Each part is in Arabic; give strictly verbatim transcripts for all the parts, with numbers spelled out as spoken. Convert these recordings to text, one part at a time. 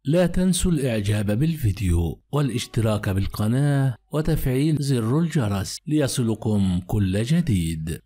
لا تنسوا الإعجاب بالفيديو والاشتراك بالقناة وتفعيل زر الجرس ليصلكم كل جديد.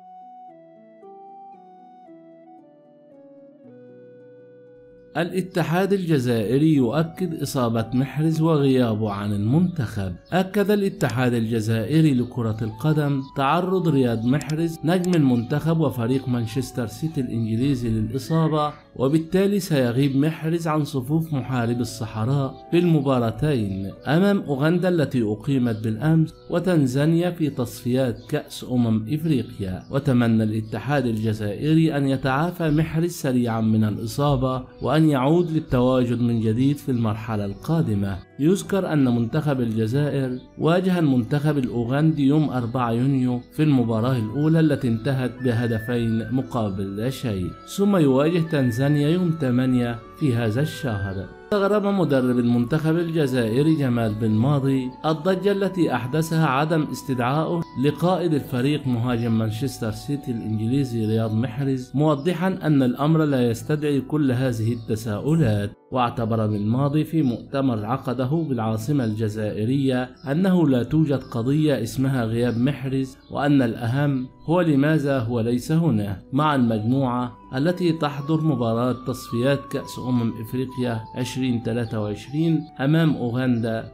الاتحاد الجزائري يؤكد إصابة محرز وغيابه عن المنتخب. أكد الاتحاد الجزائري لكرة القدم تعرض رياض محرز نجم المنتخب وفريق مانشستر سيتي الإنجليزي للإصابة، وبالتالي سيغيب محرز عن صفوف محارب الصحراء في المباراتين أمام أوغندا التي أقيمت بالأمس وتنزانيا في تصفيات كأس أمم إفريقيا. وتمنى الاتحاد الجزائري أن يتعافى محرز سريعا من الإصابة وأن يعود للتواجد من جديد في المرحلة القادمة. يذكر أن منتخب الجزائر واجه المنتخب الأوغندي يوم أربعة يونيو في المباراة الأولى التي انتهت بهدفين مقابل لا شيء، ثم يواجه تنزانيا يوم ثمانية في هذا الشهر. استغرب مدرب المنتخب الجزائري جمال بن ماضي الضجة التي أحدثها عدم استدعائه لقائد الفريق مهاجم مانشستر سيتي الإنجليزي رياض محرز، موضحا أن الأمر لا يستدعي كل هذه التساؤلات. واعتبر بن ماضي في مؤتمر عقده بالعاصمة الجزائرية أنه لا توجد قضية اسمها غياب محرز، وأن الأهم هو لماذا هو ليس هنا مع المجموعة التي تحضر مباراة تصفيات كأس أمم إفريقيا ألفين وثلاثة وعشرين أمام أوغندا.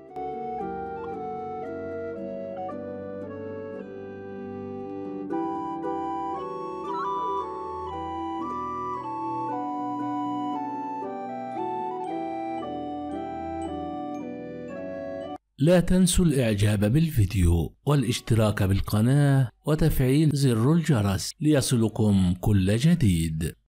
لا تنسوا الإعجاب بالفيديو والاشتراك بالقناة وتفعيل زر الجرس ليصلكم كل جديد.